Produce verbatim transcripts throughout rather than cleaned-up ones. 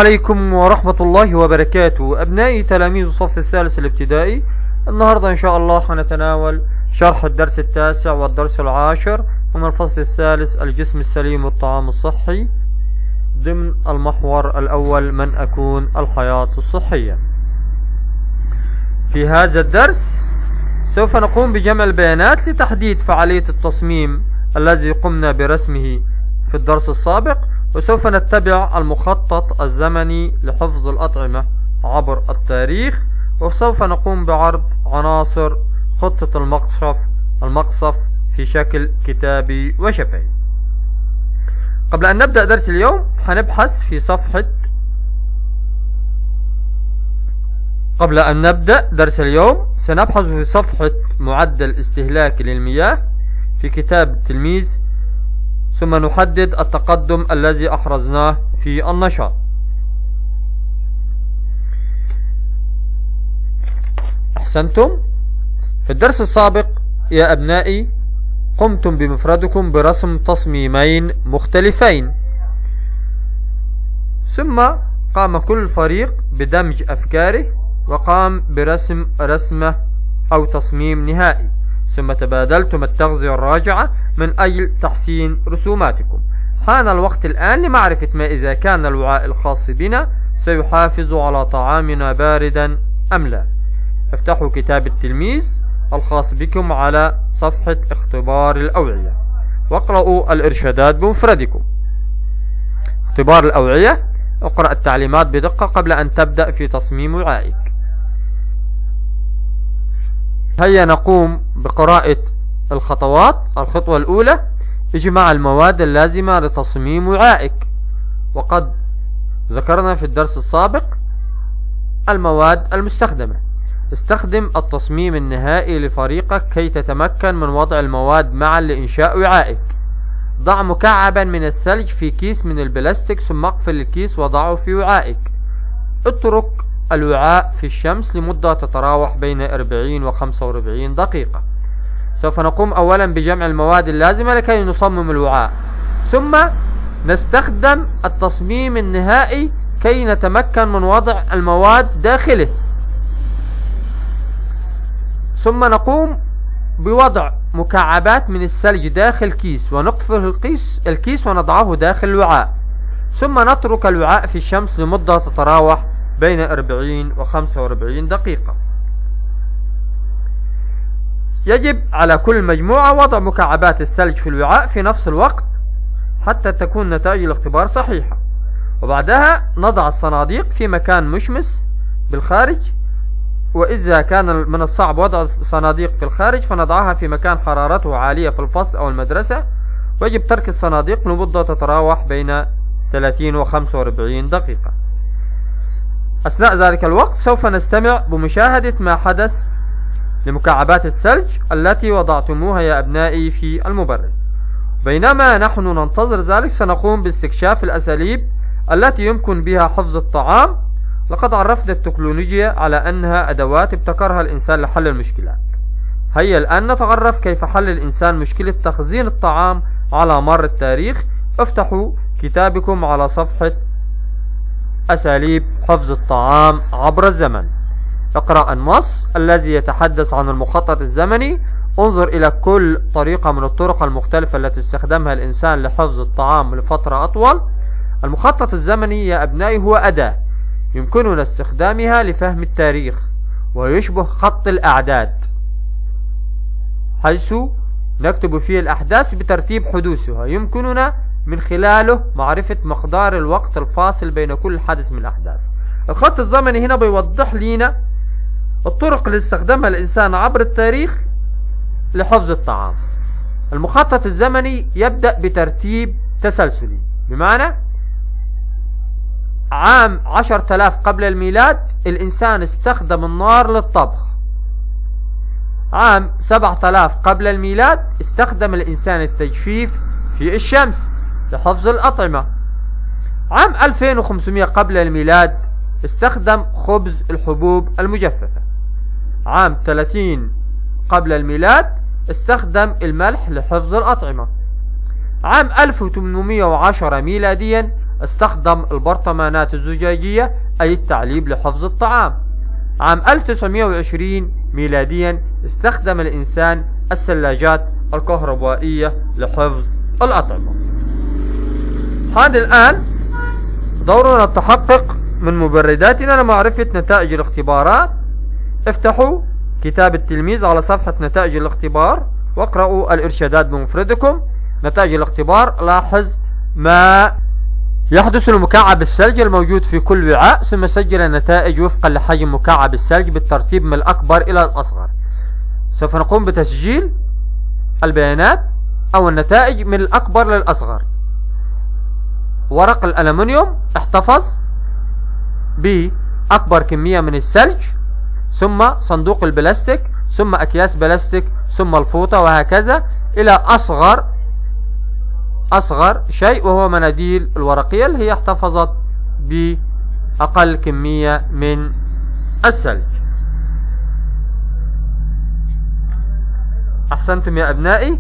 عليكم ورحمة الله وبركاته. أبنائي تلاميذ الصف الثالث الابتدائي، النهاردة إن شاء الله هنتناول شرح الدرس التاسع والدرس العاشر من الفصل الثالث الجسم السليم والطعام الصحي ضمن المحور الأول من أكون الحياة الصحية. في هذا الدرس سوف نقوم بجمع البيانات لتحديد فعالية التصميم الذي قمنا برسمه في الدرس السابق، وسوف نتبع المخطط الزمني لحفظ الأطعمة عبر التاريخ، وسوف نقوم بعرض عناصر خطة المقصف المقصف في شكل كتابي وشفهي. قبل أن نبدأ درس اليوم هنبحث في صفحة قبل أن نبدأ درس اليوم سنبحث في صفحة معدل استهلاك للمياه في كتاب التلميذ، ثم نحدد التقدم الذي أحرزناه في النشاط. أحسنتم. في الدرس السابق يا أبنائي قمتم بمفردكم برسم تصميمين مختلفين، ثم قام كل فريق بدمج أفكاره وقام برسم رسمة أو تصميم نهائي، ثم تبادلتم التغذية الراجعة من أجل تحسين رسوماتكم. حان الوقت الآن لمعرفة ما إذا كان الوعاء الخاص بنا سيحافظ على طعامنا باردا أم لا. افتحوا كتاب التلميذ الخاص بكم على صفحة اختبار الأوعية واقرأوا الإرشادات بمفردكم. اختبار الأوعية: اقرأ التعليمات بدقة قبل أن تبدأ في تصميم وعائك. هيا نقوم بقراءة الخطوات. الخطوة الأولى: اجمع المواد اللازمة لتصميم وعائك. وقد ذكرنا في الدرس السابق المواد المستخدمة. استخدم التصميم النهائي لفريقك كي تتمكن من وضع المواد معا لإنشاء وعائك. ضع مكعبا من الثلج في كيس من البلاستيك، ثم اقفل الكيس وضعه في وعائك. اترك الوعاء في الشمس لمدة تتراوح بين أربعين و خمسة وأربعين دقيقة. سوف نقوم أولا بجمع المواد اللازمة لكي نصمم الوعاء، ثم نستخدم التصميم النهائي كي نتمكن من وضع المواد داخله، ثم نقوم بوضع مكعبات من الثلج داخل كيس ونقفل الكيس الكيس ونضعه داخل الوعاء، ثم نترك الوعاء في الشمس لمدة تتراوح بين أربعين و خمسة وأربعين دقيقة. يجب على كل مجموعة وضع مكعبات الثلج في الوعاء في نفس الوقت حتى تكون نتائج الاختبار صحيحة. وبعدها نضع الصناديق في مكان مشمس بالخارج، وإذا كان من الصعب وضع الصناديق في الخارج فنضعها في مكان حرارته عالية في الفصل أو المدرسة. ويجب ترك الصناديق لمدة تتراوح بين ثلاثين و خمسة وأربعين دقيقة. أثناء ذلك الوقت سوف نستمع بمشاهدة ما حدث لمكعبات الثلج التي وضعتموها يا أبنائي في المبرد. بينما نحن ننتظر ذلك سنقوم باستكشاف الأساليب التي يمكن بها حفظ الطعام. لقد عرفنا التكنولوجيا على أنها أدوات ابتكرها الإنسان لحل المشكلات. هيا الآن نتعرف كيف حل الإنسان مشكلة تخزين الطعام على مر التاريخ. افتحوا كتابكم على صفحة أساليب حفظ الطعام عبر الزمن. اقرأ النص الذي يتحدث عن المخطط الزمني. انظر إلى كل طريقة من الطرق المختلفة التي استخدمها الإنسان لحفظ الطعام لفترة أطول. المخطط الزمني يا أبنائي هو أداة يمكننا استخدامها لفهم التاريخ، ويشبه خط الأعداد حيث نكتب فيه الأحداث بترتيب حدوثها. يمكننا من خلاله معرفة مقدار الوقت الفاصل بين كل حدث من الأحداث. الخط الزمني هنا بيوضح لنا الطرق اللي استخدمها الإنسان عبر التاريخ لحفظ الطعام. المخطط الزمني يبدأ بترتيب تسلسلي، بمعنى عام عشرة آلاف قبل الميلاد الإنسان استخدم النار للطبخ. عام سبعة آلاف قبل الميلاد استخدم الإنسان التجفيف في الشمس لحفظ الأطعمة. عام ألفين وخمسمائة قبل الميلاد استخدم خبز الحبوب المجففة. عام ثلاثين قبل الميلاد استخدم الملح لحفظ الأطعمة. عام ألف وثمانمائة وعشرة ميلاديا استخدم البرطمانات الزجاجية أي التعليب لحفظ الطعام. عام ألف وتسعمائة وعشرين ميلاديا استخدم الإنسان الثلاجات الكهربائية لحفظ الأطعمة. حان الآن دورنا التحقق من مبرداتنا لمعرفة نتائج الاختبارات. افتحوا كتاب التلميذ على صفحة نتائج الاختبار واقرأوا الإرشادات بمفردكم. نتائج الاختبار، لاحظ ما يحدث لمكعب الثلج الموجود في كل وعاء، ثم سجل النتائج وفقا لحجم مكعب الثلج بالترتيب من الأكبر إلى الأصغر. سوف نقوم بتسجيل البيانات أو النتائج من الأكبر للأصغر. ورق الألمنيوم احتفظ بأكبر كمية من الثلج، ثم صندوق البلاستيك، ثم أكياس بلاستيك، ثم الفوطة، وهكذا إلى أصغر أصغر شيء وهو مناديل الورقية اللي هي احتفظت بأقل كمية من الثلج. أحسنتم يا أبنائي.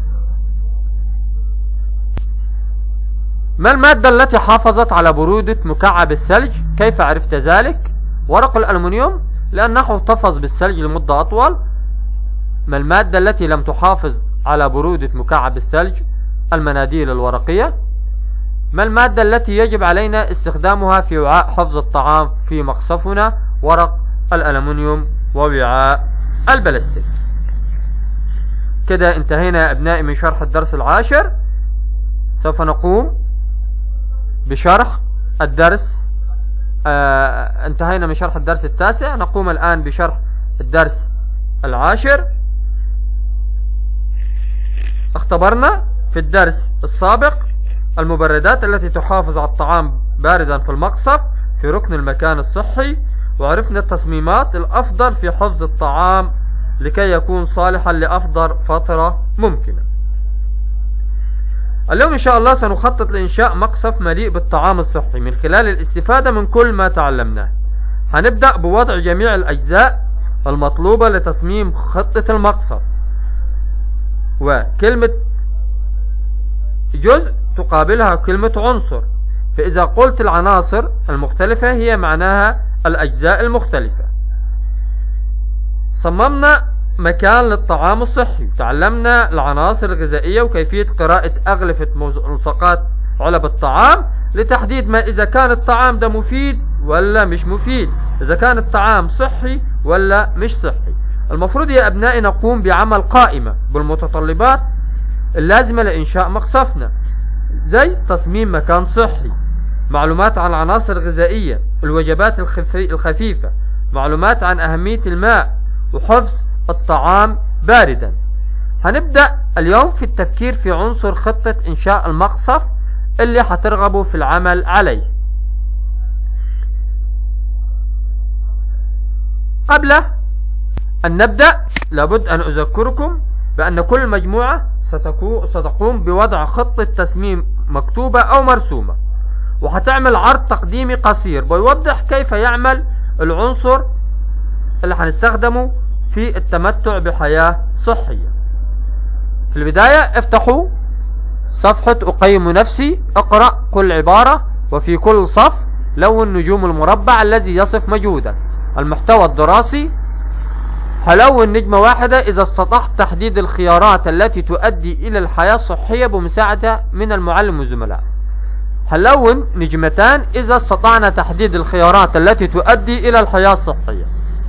ما المادة التي حافظت على برودة مكعب الثلج؟ كيف عرفت ذلك؟ ورق الألمنيوم لأنه احتفظ بالثلج لمدة أطول. ما المادة التي لم تحافظ على برودة مكعب الثلج؟ المناديل الورقية. ما المادة التي يجب علينا استخدامها في وعاء حفظ الطعام في مقصفنا؟ ورق الألمنيوم ووعاء البلاستيك. كده انتهينا يا أبنائي من شرح الدرس العاشر. سوف نقوم بشرح الدرس آه انتهينا من شرح الدرس التاسع، نقوم الآن بشرح الدرس العاشر. اختبرنا في الدرس السابق المبردات التي تحافظ على الطعام باردا في المقصف في ركن المكان الصحي، وعرفنا التصميمات الأفضل في حفظ الطعام لكي يكون صالحا لأفضل فترة ممكنة. اليوم إن شاء الله سنخطط لإنشاء مقصف مليء بالطعام الصحي من خلال الاستفادة من كل ما تعلمناه. هنبدأ بوضع جميع الأجزاء المطلوبة لتصميم خطة المقصف، وكلمة جزء تقابلها كلمة عنصر، فإذا قلت العناصر المختلفة هي معناها الأجزاء المختلفة. صممنا مكان للطعام الصحي، تعلمنا العناصر الغذائية وكيفية قراءة أغلفة ملصقات علب الطعام لتحديد ما إذا كان الطعام ده مفيد ولا مش مفيد، إذا كان الطعام صحي ولا مش صحي. المفروض يا أبنائي نقوم بعمل قائمة بالمتطلبات اللازمة لإنشاء مقصفنا، زي تصميم مكان صحي، معلومات عن العناصر الغذائية، الوجبات الخفيفة، معلومات عن أهمية الماء، وحفظ الطعام باردا. هنبدأ اليوم في التفكير في عنصر خطة إنشاء المقصف اللي هترغبوا في العمل عليه. قبل أن نبدأ لابد أن أذكركم بأن كل مجموعة ستقوم بوضع خطة تصميم مكتوبة أو مرسومة، وهتعمل عرض تقديمي قصير بيوضح كيف يعمل العنصر اللي هنستخدمه في التمتع بحياة صحية. في البداية افتحوا صفحة أقيم نفسي، اقرأ كل عبارة، وفي كل صف لون نجوم المربع الذي يصف مجهودك. المحتوى الدراسي، هلون نجمة واحدة إذا استطعت تحديد الخيارات التي تؤدي إلى الحياة الصحية بمساعدة من المعلم والزملاء. هلون نجمتان إذا استطعنا تحديد الخيارات التي تؤدي إلى الحياة الصحية.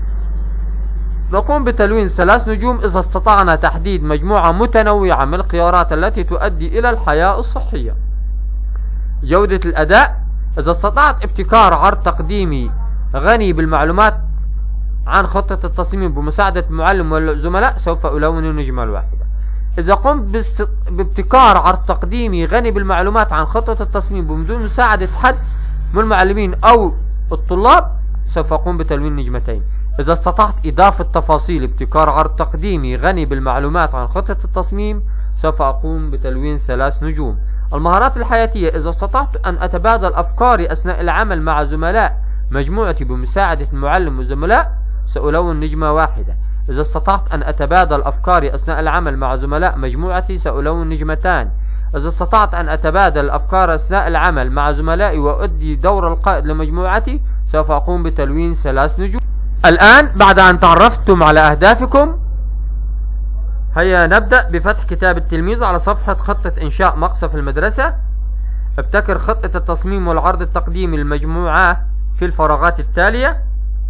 نقوم بتلوين ثلاث نجوم إذا استطعنا تحديد مجموعة متنوعة من الخيارات التي تؤدي إلى الحياة الصحية. جودة الأداء، إذا استطعت ابتكار عرض تقديمي غني بالمعلومات عن خطة التصميم بمساعدة المعلم والزملاء سوف ألون النجمة الواحدة. إذا قمت بابتكار عرض تقديمي غني بالمعلومات عن خطة التصميم بدون مساعدة حد من المعلمين أو الطلاب سوف أقوم بتلوين نجمتين. إذا استطعت إضافة تفاصيل ابتكار عرض تقديمي غني بالمعلومات عن خطة التصميم سوف أقوم بتلوين ثلاث نجوم. المهارات الحياتية، إذا استطعت أن أتبادل أفكاري أثناء العمل مع زملاء مجموعتي بمساعدة المعلم والزملاء سألون نجمة واحدة. إذا استطعت أن أتبادل أفكاري أثناء العمل مع زملاء مجموعتي سألون نجمتان. إذا استطعت أن أتبادل الأفكار أثناء العمل مع زملائي وأؤدي دور القائد لمجموعتي سوف أقوم بتلوين ثلاث نجوم. الآن بعد أن تعرفتم على أهدافكم، هيا نبدأ بفتح كتاب التلميذ على صفحة خطة إنشاء مقصف المدرسة. ابتكر خطة التصميم والعرض التقديمي للمجموعة في الفراغات التالية.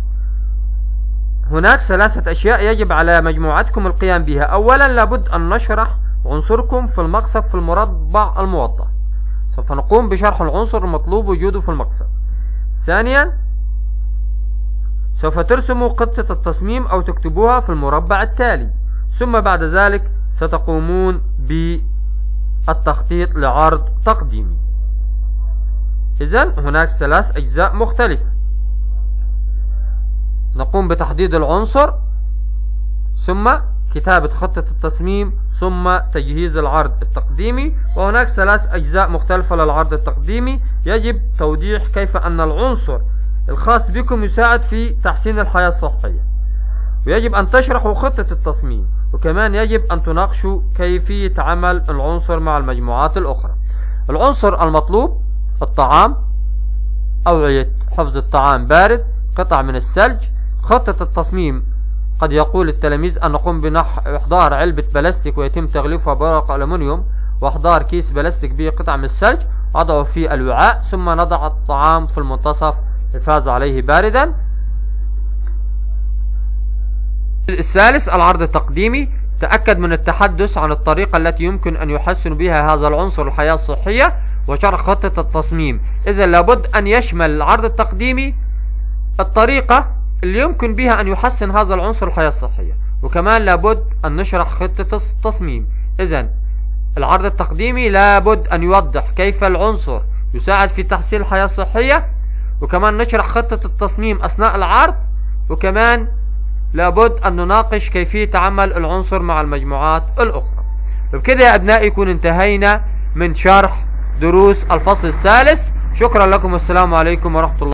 هناك ثلاثة أشياء يجب على مجموعتكم القيام بها. أولا، لابد أن نشرح عنصركم في المقصف في المربع الموضح. سوف نقوم بشرح العنصر المطلوب وجوده في المقصف. ثانيا، سوف ترسموا خطة التصميم أو تكتبوها في المربع التالي. ثم بعد ذلك ستقومون بالتخطيط لعرض تقديمي. إذن هناك ثلاث أجزاء مختلفة. نقوم بتحديد العنصر، ثم كتابة خطة التصميم، ثم تجهيز العرض التقديمي. وهناك ثلاث أجزاء مختلفة للعرض التقديمي. يجب توضيح كيف أن العنصر الخاص بكم يساعد في تحسين الحياة الصحية، ويجب أن تشرحوا خطة التصميم، وكمان يجب أن تناقشوا كيفية عمل العنصر مع المجموعات الأخرى. العنصر المطلوب: الطعام، أوعية حفظ الطعام بارد، قطع من الثلج. خطة التصميم: قد يقول التلاميذ أن نقوم بإحضار علبة بلاستيك ويتم تغليفها بورق ألمنيوم، وإحضار كيس بلاستيك به قطع من الثلج، أضعه في الوعاء، ثم نضع الطعام في المنتصف الحفاظ عليه باردا. الثالث: العرض التقديمي. تأكد من التحدث عن الطريقة التي يمكن أن يحسن بها هذا العنصر الحياة الصحية وشرح خطة التصميم. إذا لابد أن يشمل العرض التقديمي الطريقة اللي يمكن بها أن يحسن هذا العنصر الحياة الصحية، وكمان لابد أن نشرح خطة التصميم. إذن العرض التقديمي لابد أن يوضح كيف العنصر يساعد في تحسين الحياة الصحية، وكمان نشرح خطة التصميم أثناء العرض، وكمان لابد أن نناقش كيفية عمل العنصر مع المجموعات الأخرى. وبكده يا أبنائي يكون انتهينا من شرح دروس الفصل الثالث. شكرا لكم والسلام عليكم ورحمة الله.